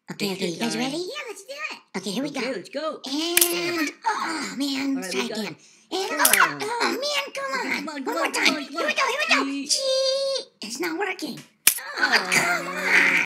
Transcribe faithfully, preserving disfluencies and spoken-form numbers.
Okay, okay, you guys ready? Yeah, let's do it. Okay, here we okay, go. let's go. And, oh, man, let's right, try again. It. And, oh, oh, man, come on. Okay, come on, come One more on, time. come on, come Here we on. go, here we go. Gee. Gee. It's not working. Oh, come